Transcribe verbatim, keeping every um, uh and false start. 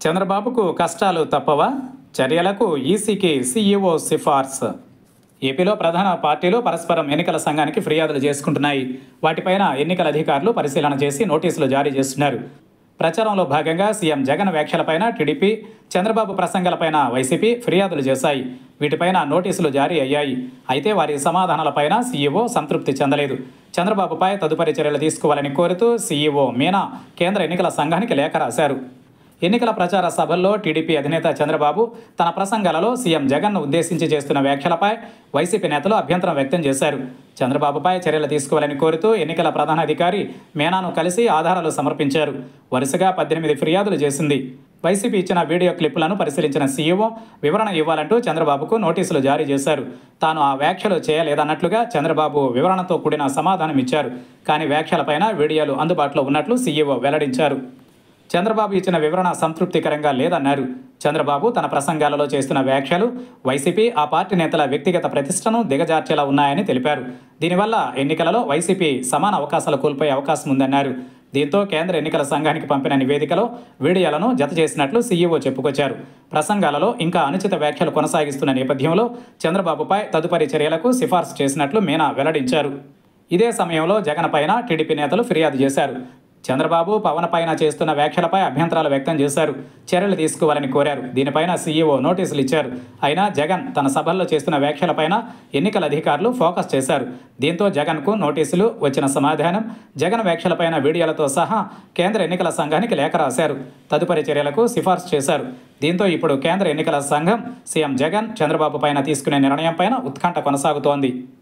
చంద్రబాబుకు కష్టాలు తప్పవా? చర్యలకు ఈసీకి సీఈఓ సిఫార్సు. ఏపీలో ప్రధాన పార్టీలు పరస్పరం ఎన్నికల సంఘానికి ఫిర్యాదులు చేసుకుంటున్నాయి. వాటిపైన ఎన్నికల అధికారులు పరిశీలన చేసి నోటీసులు జారీ చేస్తున్నారు. ప్రచారంలో భాగంగా సీఎం జగన్ వ్యాఖ్యలపైన టీడీపీ, చంద్రబాబు ప్రసంగాలపైన వైసీపీ ఫిర్యాదులు చేశాయి. వీటిపైన నోటీసులు జారీ అయ్యాయి. అయితే వారి సమాధానాలపైన సీఈఓ సంతృప్తి చెందలేదు. చంద్రబాబుపై తదుపరి చర్యలు తీసుకోవాలని కోరుతూ సీఈఓ మీనా కేంద్ర ఎన్నికల సంఘానికి లేఖ రాశారు. ఎన్నికల ప్రచార సభల్లో టీడీపీ అధినేత చంద్రబాబు తన ప్రసంగాలలో సీఎం జగన్ను ఉద్దేశించి చేస్తున్న వ్యాఖ్యలపై వైసీపీ నేతలు అభ్యంతరం వ్యక్తం చేశారు. చంద్రబాబుపై చర్యలు తీసుకోవాలని కోరుతూ ఎన్నికల ప్రధానాధికారి మీనాను కలిసి ఆధారాలు సమర్పించారు. వరుసగా పద్దెనిమిది ఫిర్యాదులు చేసింది. వైసీపీ ఇచ్చిన వీడియో క్లిప్పులను పరిశీలించిన సీఈఓ వివరణ ఇవ్వాలంటూ చంద్రబాబుకు నోటీసులు జారీ చేశారు. తాను ఆ వ్యాఖ్యలు చేయలేదన్నట్లుగా చంద్రబాబు వివరణతో కూడిన సమాధానం ఇచ్చారు. కానీ వ్యాఖ్యలపైన వీడియోలు అందుబాటులో ఉన్నట్లు సీఈఓ వెల్లడించారు. చంద్రబాబు ఇచ్చిన వివరణ సంతృప్తికరంగా లేదన్నారు. చంద్రబాబు తన ప్రసంగాలలో చేస్తున్న వ్యాఖ్యలు వైసీపీ, ఆ పార్టీ నేతల వ్యక్తిగత ప్రతిష్టను దిగజార్చేలా ఉన్నాయని తెలిపారు. దీనివల్ల ఎన్నికలలో వైసీపీ సమాన అవకాశాలు కోల్పోయే అవకాశం ఉందన్నారు. దీంతో కేంద్ర ఎన్నికల సంఘానికి పంపిన నివేదికలో వీడియోలను జత చేసినట్లు సీఈఓ చెప్పుకొచ్చారు. ప్రసంగాలలో ఇంకా అనుచిత వ్యాఖ్యలు కొనసాగిస్తున్న నేపథ్యంలో చంద్రబాబుపై తదుపరి చర్యలకు సిఫార్సు చేసినట్లు మీనా వెల్లడించారు. ఇదే సమయంలో జగన్ పైన టీడీపీ నేతలు ఫిర్యాదు చేశారు. చంద్రబాబు, పవన్ పైన చేస్తున్న వ్యాఖ్యలపై అభ్యంతరాలు వ్యక్తం చేశారు. చర్యలు తీసుకోవాలని కోరారు. దీనిపైన సీఈఓ నోటీసులు ఇచ్చారు. అయినా జగన్ తన సభల్లో చేస్తున్న వ్యాఖ్యలపైన ఎన్నికల అధికారులు ఫోకస్ చేశారు. దీంతో జగన్కు నోటీసులు, వచ్చిన సమాధానం, జగన్ వ్యాఖ్యలపైన వీడియోలతో సహా కేంద్ర ఎన్నికల సంఘానికి లేఖ రాశారు. తదుపరి చర్యలకు సిఫార్సు చేశారు. దీంతో ఇప్పుడు కేంద్ర ఎన్నికల సంఘం సీఎం జగన్, చంద్రబాబు పైన తీసుకునే నిర్ణయం పైన ఉత్కంఠ కొనసాగుతోంది.